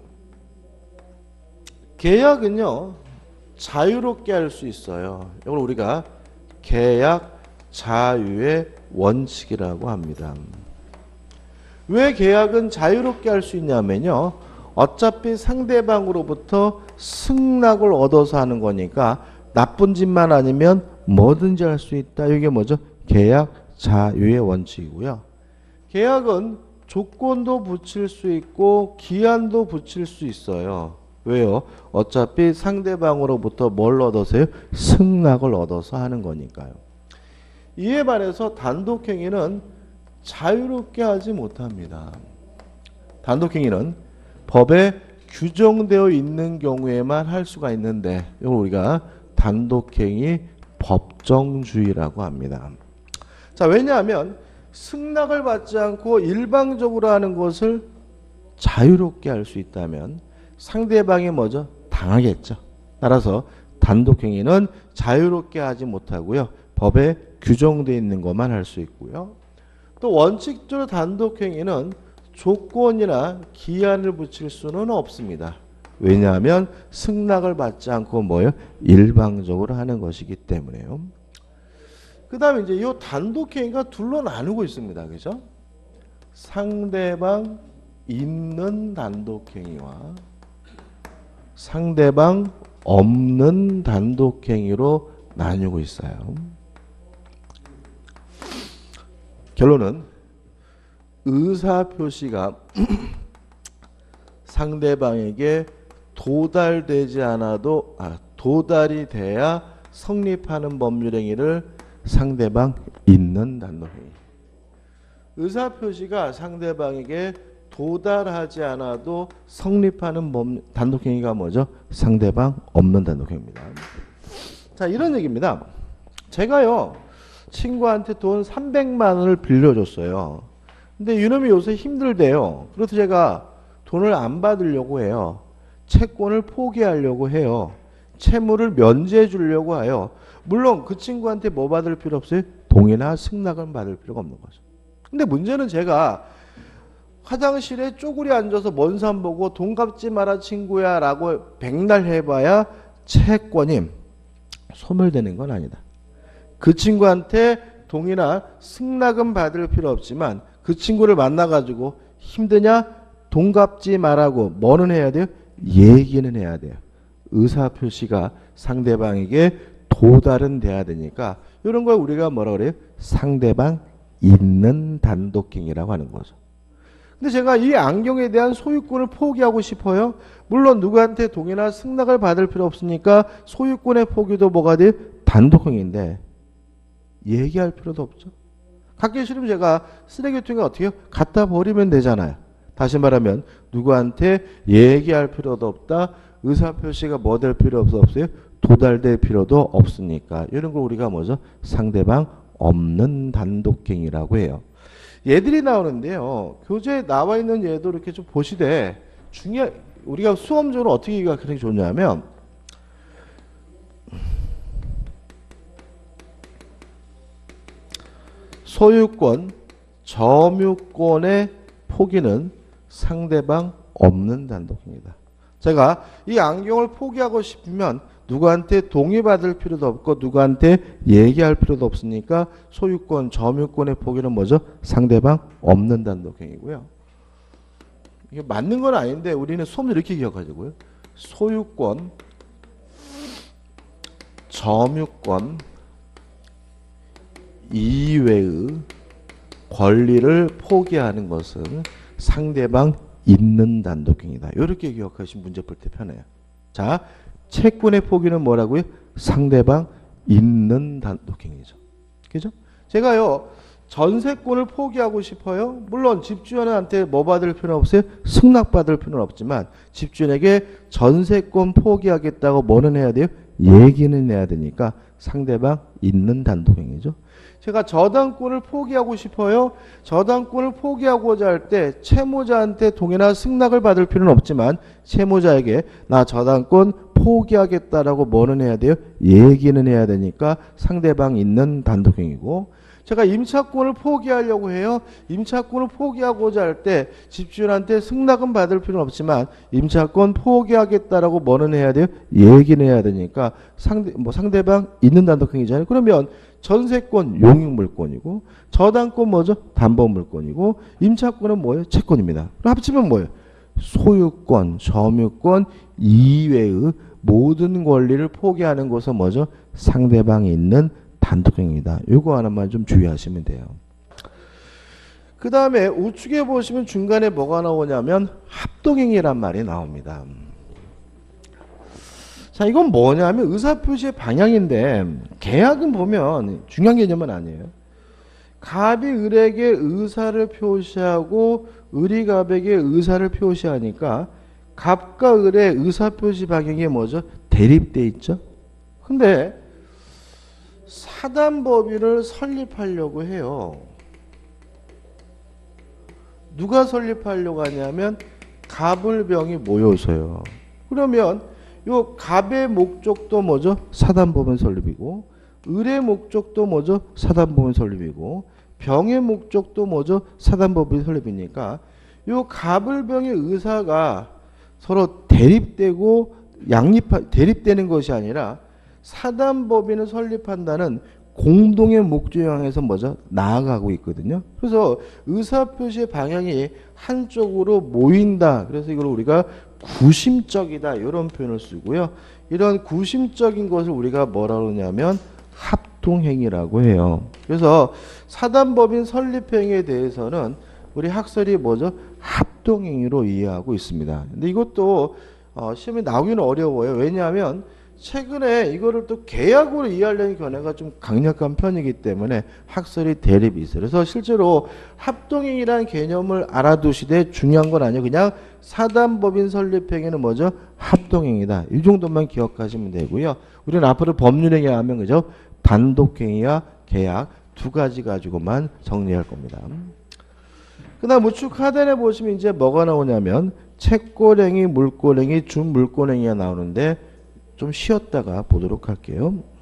계약은요 자유롭게 할 수 있어요. 이걸 우리가 계약 자유의 원칙이라고 합니다. 왜 계약은 자유롭게 할 수 있냐면요, 어차피 상대방으로부터 승낙을 얻어서 하는 거니까 나쁜 짓만 아니면 뭐든지 할 수 있다. 이게 뭐죠? 계약 자유의 원칙이고요. 계약은 조건도 붙일 수 있고 기한도 붙일 수 있어요. 왜요? 어차피 상대방으로부터 뭘 얻어서요? 승낙을 얻어서 하는 거니까요. 이에 반해서 단독행위는 자유롭게 하지 못합니다. 단독행위는 법에 규정되어 있는 경우에만 할 수가 있는데 이걸 우리가 단독행위 법정주의라고 합니다. 자, 왜냐하면 승낙을 받지 않고 일방적으로 하는 것을 자유롭게 할 수 있다면 상대방이 뭐죠? 당하겠죠. 따라서 단독행위는 자유롭게 하지 못하고요. 법에 규정되어 있는 것만 할 수 있고요. 또 원칙적으로 단독행위는 조건이나 기한을 붙일 수는 없습니다. 왜냐하면 승낙을 받지 않고 뭐요? 일방적으로 하는 것이기 때문에요. 그 다음에 이제 이 단독행위가 둘로 나누고 있습니다. 그죠? 상대방 있는 단독행위와 상대방 없는 단독행위로 나뉘고 있어요. 결론은 의사표시가 상대방에게 도달되지 않아도 아, 도달이 돼야 성립하는 법률행위를 상대방 있는 단독행위. 의사표시가 상대방에게 도달하지 않아도 성립하는 법, 단독행위가 뭐죠? 상대방 없는 단독행위입니다. 자, 이런 얘기입니다. 제가요 친구한테 돈 삼백만 원을 빌려줬어요. 근데 이놈이 요새 힘들대요. 그래서 제가 돈을 안 받으려고 해요. 채권을 포기하려고 해요. 채무를 면제해 주려고 해요. 물론 그 친구한테 뭐 받을 필요 없어요? 동의나 승낙은 받을 필요가 없는 거죠. 근데 문제는 제가 화장실에 쪼그리 앉아서 먼 산 보고 돈 갚지 마라 친구야 라고 백날 해봐야 채권이 소멸되는 건 아니다. 그 친구한테 동의나 승낙은 받을 필요 없지만 그 친구를 만나가지고 힘드냐? 돈 갚지 말라고 뭐는 해야 돼요? 얘기는 해야 돼요. 의사표시가 상대방에게 도달은 돼야 되니까 이런 걸 우리가 뭐라 그래요? 상대방 있는 단독행위라고 하는 거죠. 근데 제가 이 안경에 대한 소유권을 포기하고 싶어요. 물론 누구한테 동의나 승낙을 받을 필요 없으니까 소유권의 포기도 뭐가 돼요? 단독행위인데 얘기할 필요도 없죠. 갖기 싫으면 제가 쓰레기통에 어떻게 해요? 갖다 버리면 되잖아요. 다시 말하면 누구한테 얘기할 필요도 없다. 의사표시가 뭐 될 필요 없어요? 도달될 필요도 없으니까 이런 걸 우리가 뭐죠? 상대방 없는 단독행위라고 해요. 예들이 나오는데요. 교재에 나와 있는 예도 이렇게 좀 보시되 중요 우리가 수험적으로 어떻게 이해가 그렇게 좋냐면 소유권, 점유권의 포기는 상대방 없는 단독행위다. 제가 이 안경을 포기하고 싶으면 누구한테 동의받을 필요도 없고 누구한테 얘기할 필요도 없으니까 소유권, 점유권의 포기는 뭐죠? 상대방 없는 단독행위고요. 이게 맞는 건 아닌데 우리는 수업을 이렇게 기억하자고요. 소유권, 점유권 이외의 권리를 포기하는 것은 상대방 있는 단독행위다. 이렇게 기억하시면 문제 풀 때 편해요. 자, 채권의 포기는 뭐라고요? 상대방 있는 단독행위죠. 그죠? 제가요 전세권을 포기하고 싶어요. 물론 집주인한테 뭐 받을 필요는 없어요? 승낙 받을 필요는 없지만 집주인에게 전세권 포기하겠다고 뭐는 해야 돼요? 얘기는 해야 되니까 상대방 있는 단독행위죠. 제가 저당권을 포기하고 싶어요. 저당권을 포기하고자 할 때 채무자한테 동의나 승낙을 받을 필요는 없지만 채무자에게 나 저당권 포기하겠다라고 뭐는 해야 돼요? 얘기는 해야 되니까 상대방 있는 단독행위고 제가 임차권을 포기하려고 해요. 임차권을 포기하고자 할 때 집주인한테 승낙은 받을 필요는 없지만 임차권 포기하겠다라고 뭐는 해야 돼요? 얘기는 해야 되니까 상대 뭐 상대방 있는 단독행위잖아요. 그러면 전세권 용익물권이고 저당권 뭐죠? 담보물권이고 임차권은 뭐예요? 채권입니다. 그럼 합치면 뭐예요? 소유권, 점유권 이외의 모든 권리를 포기하는 것은 뭐죠? 상대방이 있는 단독행위다. 이거 하나만 좀 주의하시면 돼요. 그 다음에 우측에 보시면 중간에 뭐가 나오냐면 합동행위란 말이 나옵니다. 자, 이건 뭐냐면 의사표시의 방향인데 계약은 보면 중요한 개념은 아니에요. 갑이 을에게 의사를 표시하고 을이 갑에게 의사를 표시하니까 갑과 을의 의사표시 방향이 뭐죠? 대립돼 있죠. 근데 사단법인을 설립하려고 해요. 누가 설립하려고 하냐면 갑을병이 모여서요. 그러면 요 갑의 목적도 뭐죠? 사단법인 설립이고 을의 목적도 뭐죠? 사단법인 설립이고 병의 목적도 뭐죠? 사단법인 설립이니까 요 갑을병의 의사가 서로 대립되고 양립 대립되는 것이 아니라 사단법인을 설립한다는 공동의 목적에 향해서 뭐죠? 나아가고 있거든요. 그래서 의사표시의 방향이 한쪽으로 모인다. 그래서 이걸 우리가 구심적이다. 이런 표현을 쓰고요. 이런 구심적인 것을 우리가 뭐라고 하냐면 합동행위라고 해요. 그래서 사단법인 설립행위에 대해서는 우리 학설이 뭐죠? 합동행위로 이해하고 있습니다. 근데 이것도 어, 시험에 나오기는 어려워요. 왜냐하면 최근에 이거를 또 계약으로 이해하려는 견해가 좀 강력한 편이기 때문에 학설이 대립이 있어요. 그래서 실제로 합동행위라는 개념을 알아두시되 중요한 건 아니에요. 그냥 사단법인 설립행위는 뭐죠? 합동행위다. 이 정도만 기억하시면 되고요. 우리는 앞으로 법률행위 하면 그죠? 단독행위와 계약 두 가지 가지고만 정리할 겁니다. 그 다음 우측 하단에 보시면 이제 뭐가 나오냐면 채권행위, 물권행위, 준물권행위가 나오는데 좀 쉬었다가 보도록 할게요.